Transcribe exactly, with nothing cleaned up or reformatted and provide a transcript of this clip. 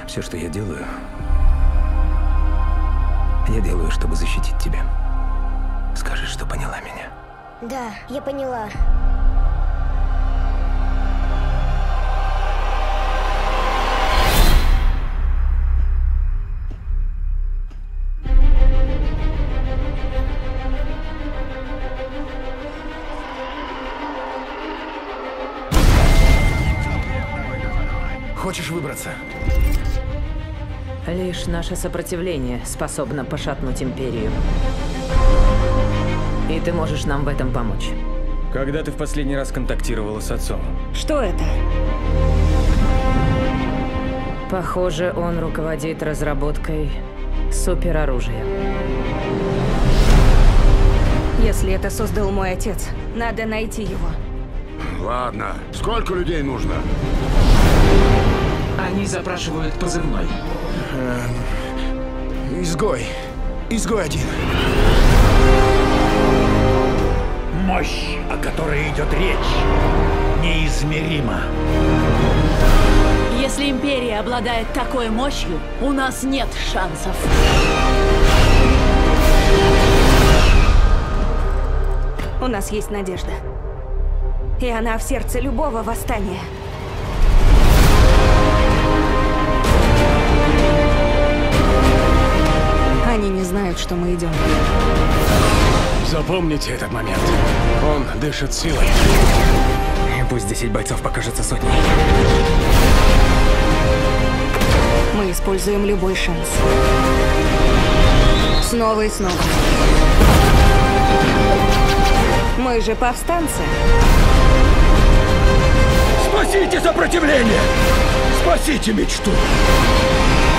Все, что я делаю, я делаю, чтобы защитить тебя. Скажи, что поняла меня. Да, я поняла. Хочешь выбраться? Лишь наше сопротивление способно пошатнуть Империю. И ты можешь нам в этом помочь. Когда ты в последний раз контактировала с отцом? Что это? Похоже, он руководит разработкой супероружия. Если это создал мой отец, надо найти его. Ладно, сколько людей нужно? Они запрашивают позывной. Эм, изгой. Изгой один. Мощь, о которой идет речь, неизмерима. Если Империя обладает такой мощью, у нас нет шансов. У нас есть надежда. И она в сердце любого восстания. Они не знают, что мы идем. Запомните этот момент. Он дышит силой. И пусть десять бойцов покажется сотней. Мы используем любой шанс. Снова и снова. Мы же повстанцы. Спасите сопротивление! Спасите мечту!